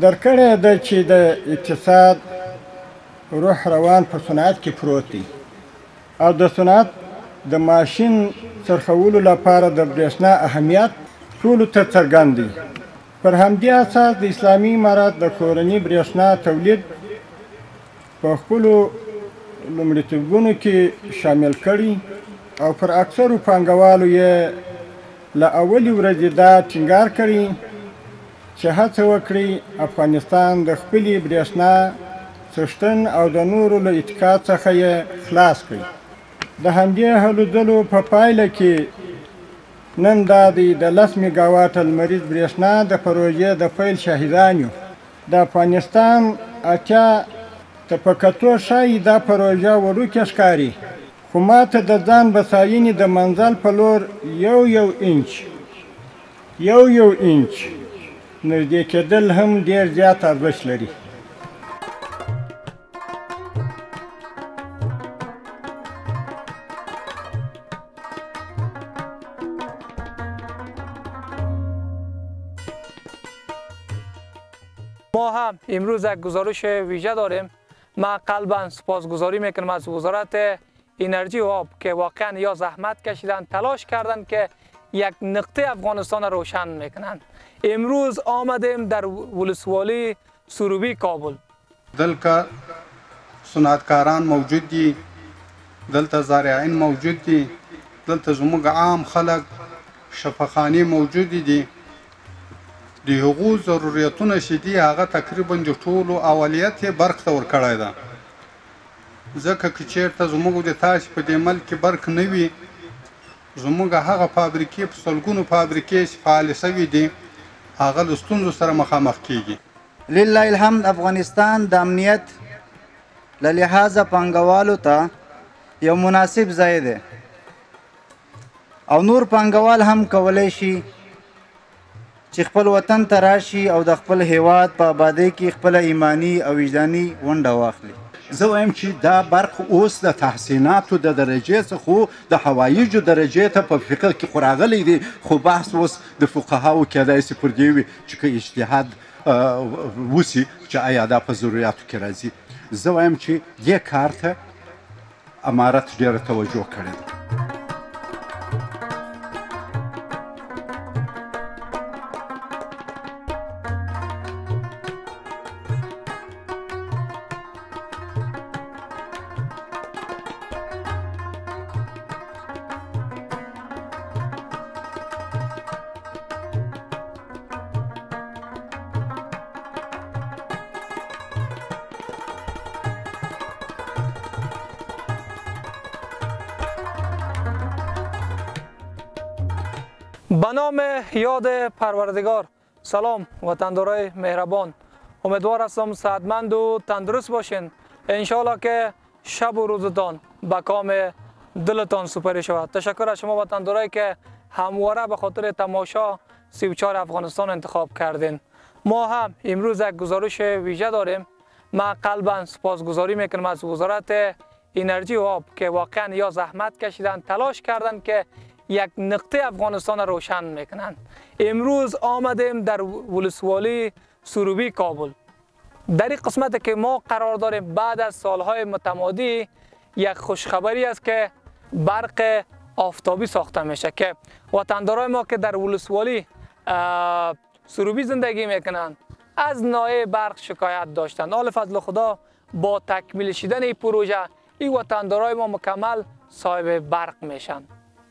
درکړې ده چې د اقتصاد روح روان په صنعت کې پروت دی او د صنعت د ماشین څرخولو لپاره د برېښنا اهمیت ټولو ته څرګند دی. پر همدې اساس د اسلامي امارت د کورني برېښنا تولید په خپلو لومړیتوبونو کې شامل کړي او پر اکثرو پانګوالو یې له اولې ورځې دا ټینګار کړي چې هڅه وکړي افغانستان د خپلې برېښنا څښتن او د نورو له اتکا څخه یې خلاص کړي. د همدې هلو ځلو په پایله کې نن دا د 10 میګاواټه لمریز برېښنا د پروژې د پیل شاهدان یو. د افغانستان اتیا ته په کتو ښایي دا پروژه وړوکې ښکاري، خو ماته د ځان بساینې د منزل په لور یو انچ نږدې کېدل هم ډېر زیات ارزښت لري. ما هم امروز یک گزارش ویژه داریم. من قلباً سپاسگزاری میکنم از وزارت انرژی و آب که واقعا یا زحمت کشیدن، تلاش کردن که یک نقطه افغانستان روشن میکنن. امروز آمدیم در ولسوالی سروبی کابل. دلکا صنعتکاران موجود دي، دلته زارعین موجود دي، دلته زموږ عام خلک شفاخانې موجود دي. د هغو ضرورتونه چې دي هغه تقریبا د ټولو اولیت یې برق ته ورکړی ده. ځکه که چېرته زموږ د تاسې په دې ملک کې برق نه وي، زموږ هغه فابریکې په سلګونو فابریکې چې فعالې شوي دي هغه له ستونزو سره مخامخ کېږي. لله الحمد افغانستان د امنیت له لحاظه پانګوالو ته یو مناسب ځای دی او نور پانګوال هم کولی شي چې خپل وطن ته راشي او د خپل هیواد په آبادۍ کې خپله ایماني او وجداني ونډه واخلي. زه وایم چې دا برق اوس د تحسیناتو د درجې څخه د هوایجو درجې ته په فقه کې خو راغلی دی، خو بحث اوس د فقهاو کېدای شي پر دې وي چې که اجتهاد وسي چې آیا دا په ضرورتو کې راځي. زه وایم چې دې کار ته امارت ډېره توجه کړې ده. به نام یاد پروردگار. سلام وطندارای مهربان، امیدوار هستم صحتمند و تندرست باشین. انشالله که شب و روزتان به کام دلتان سپری شود. تشکر از شما وطندارایی که همواره به خاطر تماشا 34 افغانستان انتخاب کردین. ما هم امروز یک گزارش ویژه داریم. من قلباً سپاسگزاری میکنم از وزارت انرژی و آب که واقعا یا زحمت کشیدن، تلاش کردن که یک نقطه افغانستان روشن میکنن. امروز آمدیم در ولسوالی سروبی کابل. در این قسمت که ما قرار داریم بعد از سالهای متمادی یک خوشخبری است که برق آفتابی ساخته میشه که وطندارای ما که در ولسوالی سروبی زندگی میکنن از نایه برق شکایت داشتند. حال فضل خدا با تکمیل شدن این پروژه این وطندارای ما مکمل صاحب برق میشن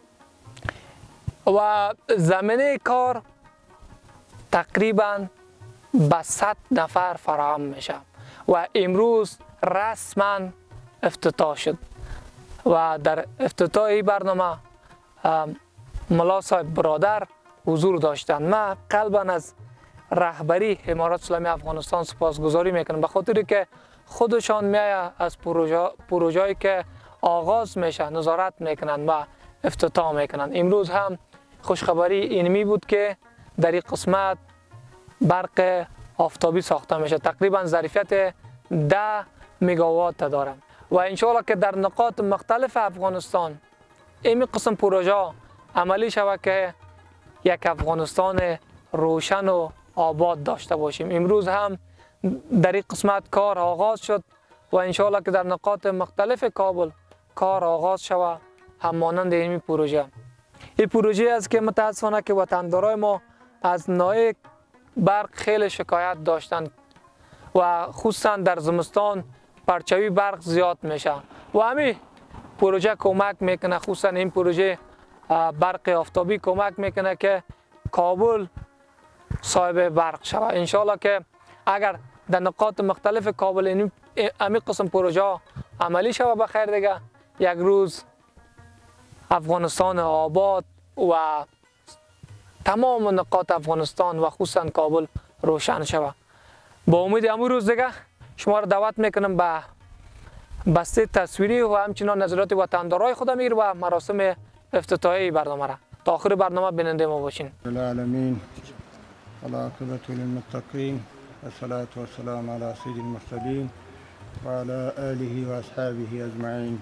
و زمینه کار تقریبا به 100 نفر فراهم میشه و امروز رسما افتتاح شد و در افتتاح این برنامه ملا صاحب برادر حضور داشتند. من قلبا از رهبری امارات اسلامی افغانستان سپاسگزاری میکنم به خاطر که خودشان میآید از پروژه‌ای که آغاز میشه نظارت میکنند و افتتاح میکنند. امروز هم خوشخبری اینمی بود که در این قسمت برق آفتابی ساخته میشه. تقریبا ظرفیت 10 میگاوات داره و انشاءالله که در نقاط مختلف افغانستان این قسم پروژه عملی شود که یک افغانستان روشن و آباد داشته باشیم. امروز هم در این قسمت کار آغاز شد و انشاءالله که در نقاط مختلف کابل کار آغاز شود هم مانند این پروژه. این پروژه است که متاسفانه که وطندارای ما از نوع برق خیلی شکایت داشتند و خصوصا در زمستان پرچوی برق زیاد میشه و همین پروژه کمک میکنه. خصوصا این پروژه برق آفتابی کمک میکنه که کابل صاحب برق شود. انشاءالله که اگر در نقاط مختلف کابل همین قسم پروژه عملی شود بخیر دیگه یک روز افغانستان آباد و تمام نقاط افغانستان و خصوصا کابل روشن شود. با امید همون روز دیگه شما را دعوت میکنم به بسته تصویری و همچنان نظرات وطندارای خودم میگیر و مراسم افتتاحیه برنامه را تا آخر برنامه بیننده ما باشین. العالمین والعاقبة للمتقین والصلاة والسلام على سید المرسلین وعلى آله وأصحابه أجمعين.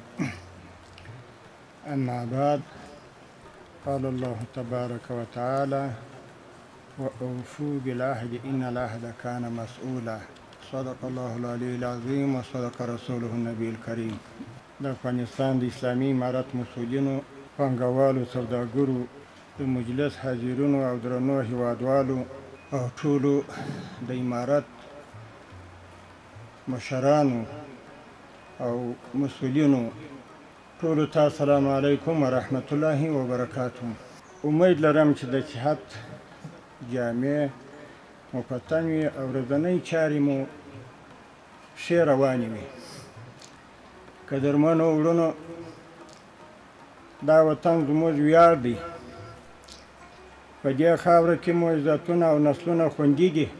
أما بعد، قال الله تبارك وتعالى: وأوفوا بالعهد إن العهد كان مسؤولا. صدق الله العلي العظيم وصدق رسوله النبي الكريم. د افغانستان د اسلامي امارت مسؤلینو، پانګوالو، سوداګرو، د مجلس حاضرینو او درنو هیوادوالو او ټولو د امارت مشرانو او مسؤلینو ټولو ته السلام علیکم ورحمت الله وبرکاته. امید لرم چې د صحت جامع مفتن وي او ورځنۍ چارې مو ښې روانې وي. قدرمنو وروڼو، دا وطن زموږ ویاړ دی. په دې خاوره کې مو عزتونه او نسلونه خوندي دي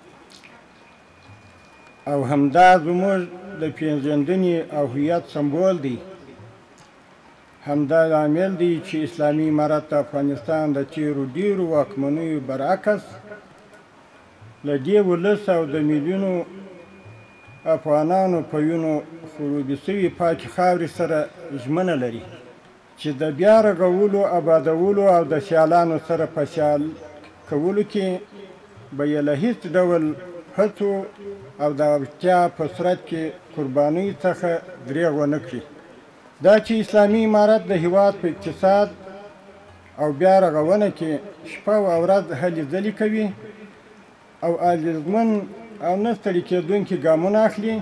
او همدا زموږ د پېژندنې او هویت سمبول دی. همدا لامل دی چې اسلامي امارت افغانستان د تیرو ډیرو واکمنیو برعکس له دې ولس او د میلیونو افغانانو په وینو خړوبې سوي پاکې خاورې سره ژمنه لري چې د بیا رغولو، آبادولو او د سیالانو سره په سیال کولو کې به یې له هیڅ ډول هڅو او د اړتیا په صورت کې قربانۍ څخه دریغ ونه کړي. دا چې اسلامي امارت د هیواد په اقتصاد او بیا رغونه کې شپه او ورځ هلې ځلې کوي او اغېزمن او نه ستړي کېدونکي ګامونه اخلي.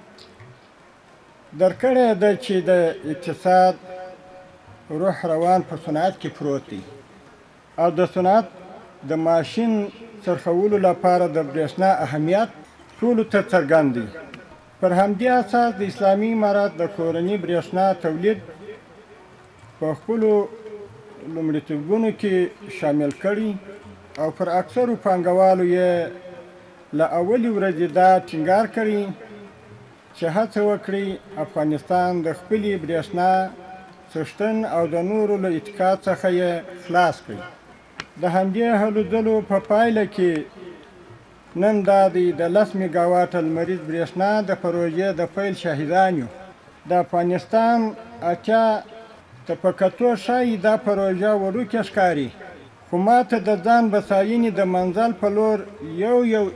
درکړې ده چې د اقتصاد روح روان په صنعت کې پروت دی او د صنعت د ماشین څرخولو لپاره د برېښنا اهمیت ټولو ته څرګند دی. پر همدې اساس د اسلامي امارت د کورني برېښنا تولید په خپلو لومړیتوبونو کې شامل کړي او پر اکثرو پانګوالو یې له اولې ورځې دا ټینګار کړي چې هڅه وکړي افغانستان د خپلې برېښنا څښتن او د نورو له اتکا څخه یې خلاص کړي. د همدې هلو ځلو په پایله کې نن دا دی د 10 میګاواټه لمریز برېښنا د پروژې د پیل شاهدان یو. د افغانستان اتیا ته په کتو ښایي دا پروژه وړوکې ښکاري، خو ماته د ځان بساینې د منزل په لور یو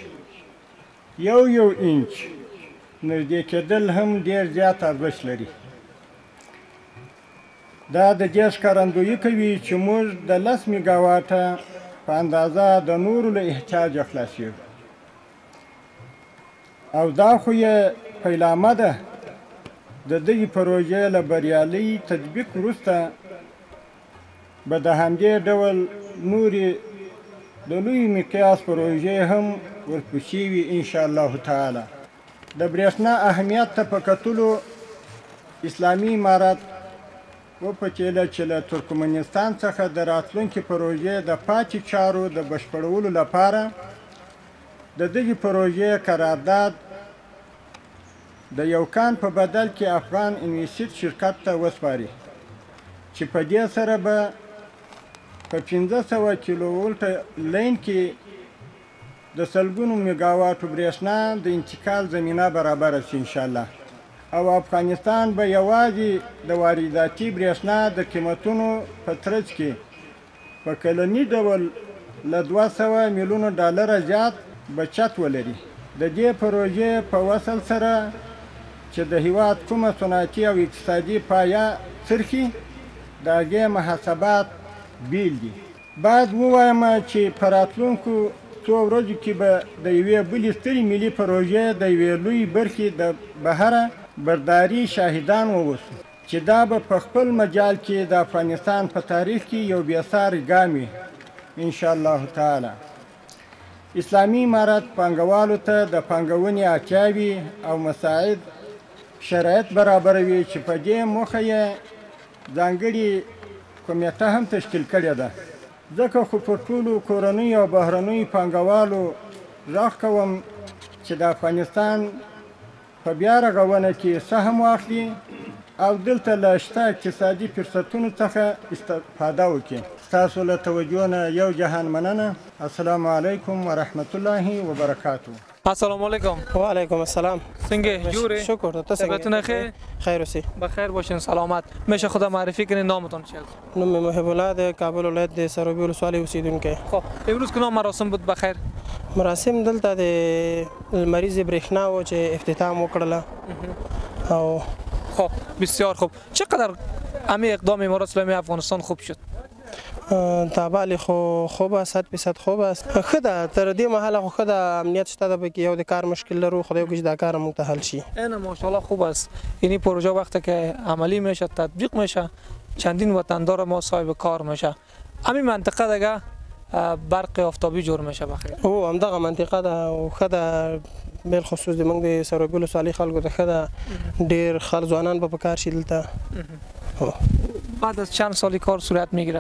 انچ نږدې کېدل هم ډېر زیات ارزښت لري. دا د دې ښکارندویي کوي چې موږ د 10 میګاواټه په اندازه د نورو له احتیاجه خلاصېږو او دا خو یې پیلامه ده. د دغې پروژې له بریالي تطبیق وروسته به د همدې ډول نورې د لوی مقیاس پروژې هم ورپسې وي انشاءالله تعالی. د برېښنا اهمیت ته په کتلو اسلامي امارت وپتېله چې له ترکمنستان څخه د راتلونکې پروژې د پاتې چارو د بشپړولو لپاره د دغې پروژې قرارداد د یو کان په بدل کې افغان انویسټ شرکت ته وسپاري چې په دې سره به په 500 کیلو ولټه لین کې د سلګونو میګاواټو برېښنا د انتقال زمینه برابره شي انشاءالله او افغانستان به یوازې د وارداتي برېښنا د قیمتونو په ترڅ کې په کلني ډول له 200 میلیونو ډالره زیات بچت ولري. د دې پروژې په وصل سره چې د هیواد کومه صنعتي او اقتصادي پایه څرخي د هغې محاسبات بیل دي. باید ووایم چې په راتلونکو څو ورځو کې به د یوې بلې سترې ملي پروژې د یوې لویې برخې د بهره برداري شاهدان واوسو چې دا به په خپل مجال کې د افغانستان په تاریخ کې یو بېساری ګام وي انشاءالله تعالی. اسلامي امارت پانګوالو ته د پانګونې اړتیاوې او مساعد شرایط برابروي چې په دې موخه یې ځانګړې کمیټه هم تشکیل کړې ده. ځکه خو پر ټولو کورنیو او بهرنیو پانګوالو غږ کوم چې د افغانستان په بیا رغونه کې سهم واخلي او دلته له شته اقتصادي فرصتونو څخه استفاده وکړي. ستاسو له توجه نه یو جهان مننه. السلام علیکم ورحمت الله وبرکاته. السلام علیکم. و علیکم السلام. سنگه جوری؟ شکر. تو سنگه؟ خیر؟ خیر اوسی. بخیر باشین سلامت. میشه خدا معرفی کنین نامتون چیه؟ نام محب الله د کابل ولایت د سروبی ولسوالۍ اوسیدونکی. خب امروز کوم مراسم بود بخیر؟ مراسم دلته د مریض برېښنا و چې افتتاح وکړله او خب بسیار خوب. چقدر امی اقدام امارات اسلامی افغانستان خوب شد؟ تابعالی خو خوب است 100% خوب است. خدا تر دې محله خو خدا امنیت شته د بکی یو د کار مشکل لرو خدای وکړي دا کار مونږ ته حل شي. این ماشاءالله خوب است. یعنی پروژه وقتی که عملی میشه تطبیق میشه چندین وطندار ما صاحب کار میشه. همین منطقه دیگه برق آفتابی جور میشه بخیر. او همدغه منطقه ده او خدا بل خصوص د موږ د سروبی ولسوالۍ خلکو ته خدا ډیر خل ځوانان په کار شي دلته. بعد از چند سالی کار صورت میگیره؟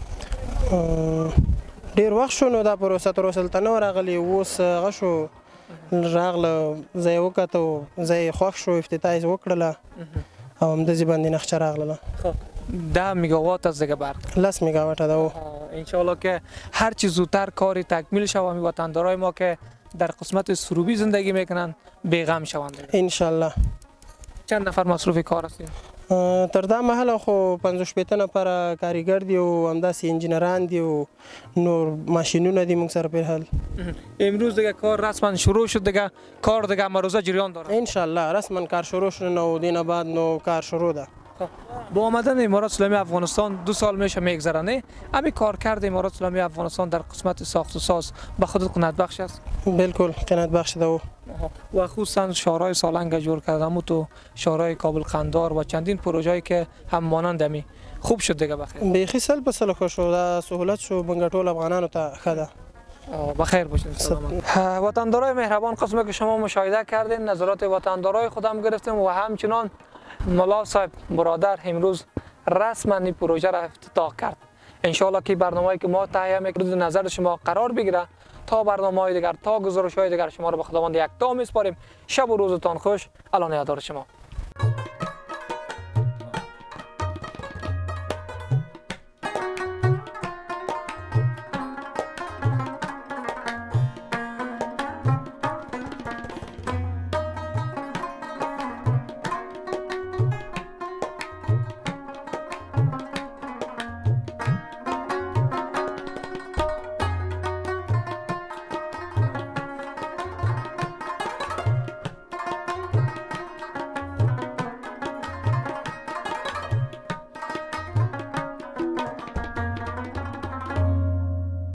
ډیر وخت شو نو دا پروسه تر اوسه دلته نه راغلی. اوس هغه شو راغله ځای وکتو ځای خوښ شو افتتاح یې وکړله او همداسې باندې نقشه راغله. 10 میگاوات از دیگه برق 10 میگاوات ده. انشالله که هر چی زودتر کاری تکمیل شود و وطندارای ما که در قسمت سروبی زندگی میکنن بیغم شوند انشالله. چند نفر مصروف کار هستین؟ تر دا محله خو 55 نفر کاریګر دي او همداسې انجینران دي او نور ماشینونه دي موږ سره په حال. امروز دیگه کار رسما شروع شد دیگه کار دیگه امروزه جریان داره انشالله. رسما کار شروع شد نو دینه بعد نو کار شروع ده. با آمدن امارات اسلامی افغانستان 2 سال میشه میگذرانه. امی کارکرد امارات اسلامی افغانستان در قسمت ساخت و ساز به خودت قناعت بخش است؟ بالکل قناعت بخش ده. و خصوصا شورای سالنگ جور کردم تو شورای کابل قندار و چندین پروژه‌ای که هم مانند امی خوب شد دیگه بخیر. بیخی سال په سال خو شو دا سہولت شو بنګ ټول افغانانو ته خدا. بخیر باشین سلامت. وطندارای مهربان قسمی که شما مشاهده کردین نظرات وطندارای خودم گرفتیم و همچنان ملا صاحب برادر امروز رسما این پروژه را افتتاح کرد. انشالله که برنامه‌ای که ما تهیه می‌کنیم نظر شما قرار بگیره. تا برنامه‌های دیگر تا گزارش‌های دیگر شما را به خداوند یکتا می‌سپاریم. شب و روزتان خوش. الان یاددار شما.